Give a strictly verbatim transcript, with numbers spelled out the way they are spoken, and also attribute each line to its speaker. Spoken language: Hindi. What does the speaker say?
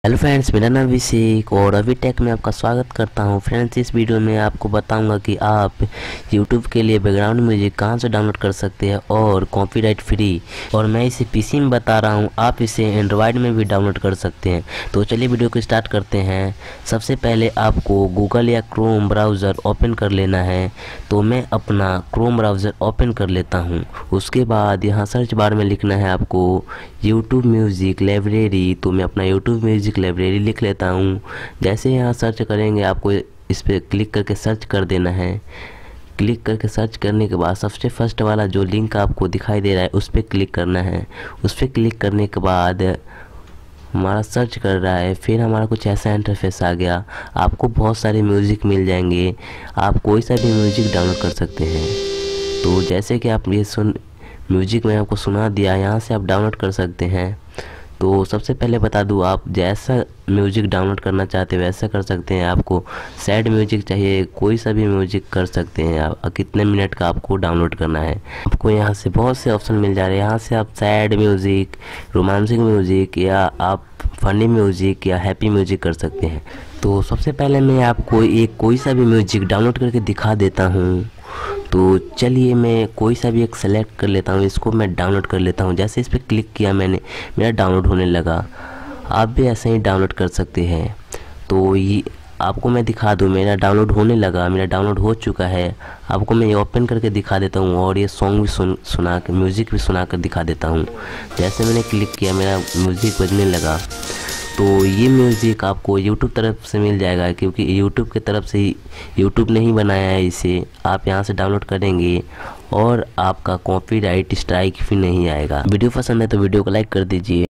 Speaker 1: हेलो फ्रेंड्स, मेरा नाम अभिषेक और अभी टेक में आपका स्वागत करता हूं। फ्रेंड्स, इस वीडियो में आपको बताऊंगा कि आप यूट्यूब के लिए बैकग्राउंड म्यूजिक कहां से डाउनलोड कर सकते हैं और कॉपीराइट फ्री। और मैं इसे पीसी में बता रहा हूं, आप इसे एंड्रॉयड में भी डाउनलोड कर सकते हैं। तो चलिए वीडियो को स्टार्ट करते हैं। सबसे पहले आपको गूगल या क्रोम ब्राउज़र ओपन कर लेना है। तो मैं अपना क्रोम ब्राउज़र ओपन कर लेता हूँ। उसके बाद यहाँ सर्च बार में लिखना है आपको यूट्यूब म्यूज़िक लाइब्रेरी। तो मैं अपना यूट्यूब म्यूज़िक लाइब्रेरी लिख लेता हूँ। जैसे यहाँ सर्च करेंगे आपको इस पर क्लिक करके सर्च कर देना है। क्लिक करके सर्च करने के बाद सबसे फर्स्ट वाला जो लिंक आपको दिखाई दे रहा है उस पर क्लिक करना है। उस पर क्लिक करने के बाद हमारा सर्च कर रहा है, फिर हमारा कुछ ऐसा इंटरफेस आ गया। आपको बहुत सारे म्यूज़िक मिल जाएंगे, आप कोई सा भी म्यूज़िक डाउनलोड कर सकते हैं। तो जैसे कि आप ये सुन म्यूजिक मैं आपको सुना दिया, यहाँ से आप डाउनलोड कर सकते हैं। तो सबसे पहले बता दूँ, आप जैसा म्यूजिक डाउनलोड करना चाहते हैं वैसा कर सकते हैं। आपको सैड म्यूजिक चाहिए, कोई सा भी म्यूजिक कर सकते हैं आप। कितने मिनट का आपको डाउनलोड करना है, आपको यहाँ से बहुत से ऑप्शन मिल जा रहे हैं। यहाँ से आप सैड म्यूजिक, रोमांसिक म्यूजिक या आप फनी म्यूजिक या हैप्पी म्यूजिक कर सकते हैं। तो सबसे पहले मैं आपको एक कोई सा भी म्यूजिक डाउनलोड करके दिखा देता हूँ। तो चलिए मैं कोई सा भी एक सेलेक्ट कर लेता हूँ, इसको मैं डाउनलोड कर लेता हूँ। जैसे इस पर क्लिक किया मैंने, मेरा डाउनलोड होने लगा। आप भी ऐसे ही डाउनलोड कर सकते हैं। तो ये आपको मैं दिखा दूँ, मेरा डाउनलोड होने लगा, मेरा डाउनलोड हो चुका है। आपको मैं ये ओपन करके दिखा देता हूँ और ये सॉन्ग भी सुन सुना कर म्यूज़िक भी सुना कर दिखा देता हूँ। जैसे मैंने क्लिक किया मेरा म्यूज़िक बजने लगा। तो ये म्यूज़िक आपको यूट्यूब तरफ से मिल जाएगा, क्योंकि यूट्यूब की तरफ से ही यूट्यूब ने ही बनाया है इसे। आप यहाँ से डाउनलोड करेंगे और आपका कॉपीराइट स्ट्राइक भी नहीं आएगा। वीडियो पसंद है तो वीडियो को लाइक कर दीजिए।